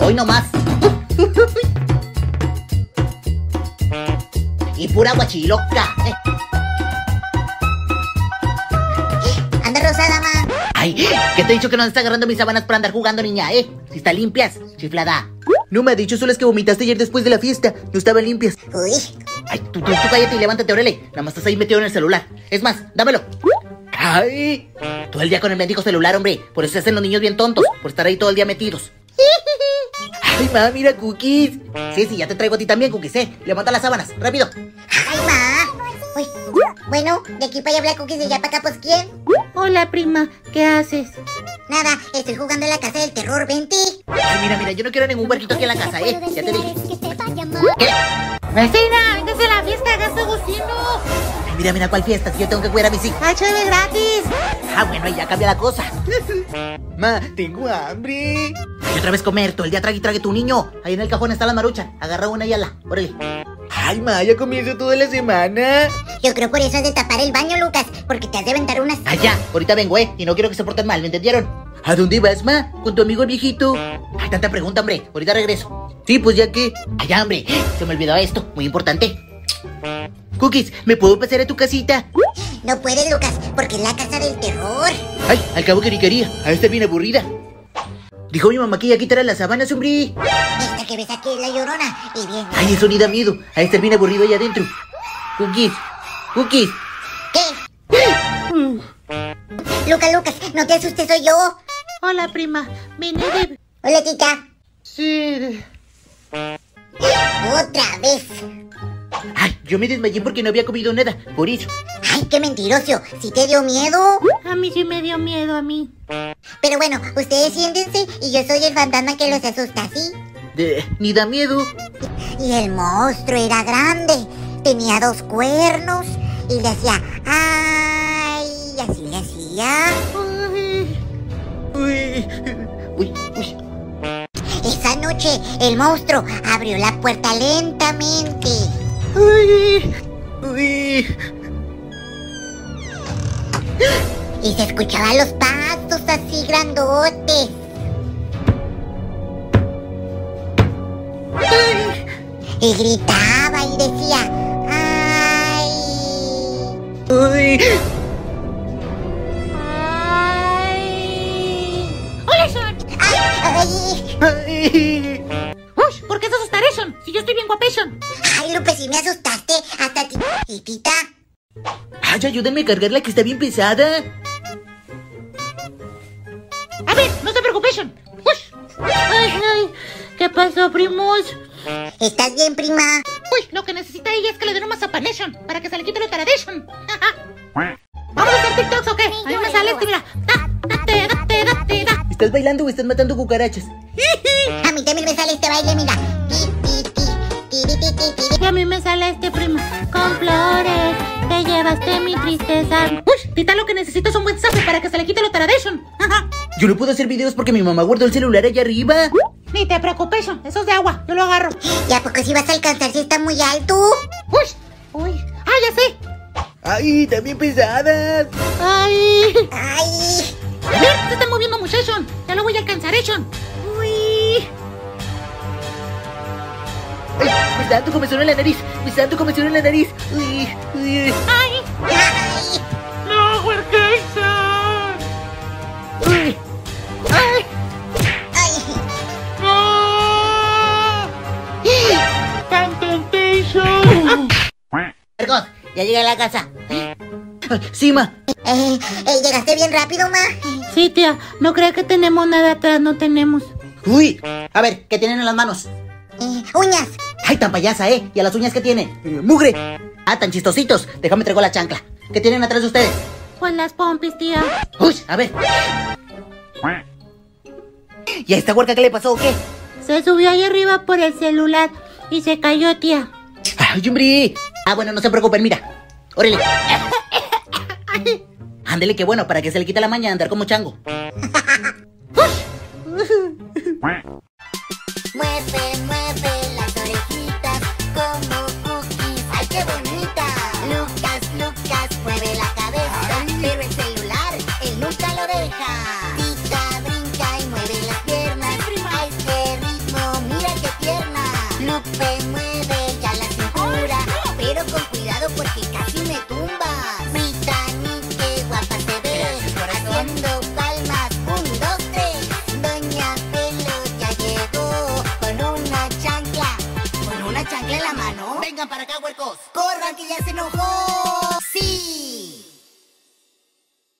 Hoy no más. Y pura guachiloca. Anda rosada, ma. Ay, ¿qué te he dicho que no estás agarrando mis sábanas para andar jugando, niña, Si están limpias, chiflada. No me ha dicho, son las que vomitaste ayer después de la fiesta. No estaban limpias. Uy. Ay, tú cállate y levántate, órale. Nada más estás ahí metido en el celular. Es más, dámelo. Ay, todo el día con el mendigo celular, hombre. Por eso se hacen los niños bien tontos, por estar ahí todo el día metidos. Ay, ma, mira, Cookies. Sí, ya te traigo a ti también, Cookies, Levanta las sábanas, rápido. Ay, ma. Uy. Bueno, de aquí para allá habla Cookies y de allá para acá, pues, ¿quién? Hola, prima, ¿qué haces? Nada, estoy jugando en la casa del terror, vente. Ay, mira, yo no quiero ningún huerquito aquí en la casa, Ya te dije. ¿Qué? Vecina, véngase a la fiesta, gasto Agustino. Ay, mira, ¿cuál fiesta? Si yo tengo que cuidar a mis hijos. ¡Ay, chévere gratis! Ah, bueno, ahí ya cambia la cosa. Ma, tengo hambre. Ay, otra vez comer, todo el día trague tu niño. Ahí en el cajón está la marucha. Agarra una y ala, órale. Ay, ma, ya comienzo toda la semana. Yo creo por eso has de tapar el baño, Lucas, porque te has de aventar unas... Ay, ya, ahorita vengo, y no quiero que se porten mal, ¿me entendieron? ¿A dónde vas, ma? ¿Con tu amigo el viejito? Ay, tanta pregunta, hombre, ahorita regreso. Sí, pues ya que... Ay, ya, hombre, se me olvidaba esto, muy importante. Cookies, ¿me puedo pasar a tu casita? No puedes, Lucas, porque es la casa del terror. Ay, al cabo que ni quería, a estar bien aburrida. Dijo mi mamá que ya quitará las sábanas, hombre. Esta que ves aquí es la Llorona, y bien... Ay, eso ni da miedo, a estar bien aburrido allá adentro. Cookies. ¿Qué? Lucas, no te asustes, soy yo. Hola, prima, vine de... Hola, tita. Sí. Otra vez. Ay, yo me desmayé porque no había comido nada, por eso. Ay, qué mentiroso. ¿Sí te dio miedo? A mí sí me dio miedo, a mí. Pero bueno, ustedes siéntense y yo soy el fantasma que los asusta, ¿sí? Ni da miedo. Y el monstruo era grande. Tenía 2 cuernos y le hacía... ¡Ay! Y así le hacía. Uy. Esa noche, el monstruo abrió la puerta lentamente. Uy. Y se escuchaban los pasos así grandotes. Y gritaba y decía... ¡Ay! Uy. ¡Hola, Sean! ¡Ay! ¡Uy! ¿Por qué te asustaron? Si yo estoy bien guapation. ¡Ay, Lupe, si me asustaste! Hasta ti... ¿Y tita? Ay, ayúdenme a cargarla que está bien pesada. A ver, no se preocupen. Ay, ¿qué pasó, primos? ¿Estás bien, prima? Uy, lo que necesita ella es que le den un mazapanation para que se le quite lo taradation. ¿Vamos a hacer TikToks o qué? A mí me sale este, mira. Date. ¿Estás bailando o estás matando cucarachas? A mí también me sale este baile, mira. Y a mí me sale este, prima. Con flores te llevaste mi tristeza. Uy, tita, lo que necesito es un buen zape para que se le quite lo taradation. Yo no puedo hacer videos porque mi mamá guardó el celular allá arriba. Ni te preocupes, eso es de agua, yo lo agarro. ¿Y a poco si vas a alcanzar si está muy alto? Uy, ya sé. Ay, también pesadas. Ay. ¡Ay! A ver, se está moviendo muchachón. Ya lo voy a alcanzar, Echon. Uy. Ay, me está dando comezón en la nariz. Uy. Ay. ¡Ay! No, Huerquesa. Uy. Ay. ¡Ay! No. Temptation. Ergot, ya llegué a la casa. Sí, ma. ¿Llegaste bien rápido, ma? Sí, tía, no creo que tenemos nada atrás, no tenemos. Uy. A ver, ¿qué tienen en las manos? Uñas. Ay, tan payasa, ¿Y a las uñas qué tienen? Mugre. Ah, tan chistositos. Déjame traigo la chancla. ¿Qué tienen atrás de ustedes? Pues las pompis, tía. Uy, a ver. ¿Y a esta huerca qué le pasó o qué? Se subió ahí arriba por el celular y se cayó, tía. Ay, hombre. Ah, bueno, no se preocupen, mira. Órale. Ándele, qué bueno, para que se le quite la maña de andar como chango. Mueve las orejitas como Cookies. ¡Ay, qué bonita! Lucas mueve la cabeza, pero el celular él nunca lo deja. Tita brinca y mueve las piernas a este ritmo echarle la mano. Vengan para acá, huercos. ¡Corran que ya se enojó!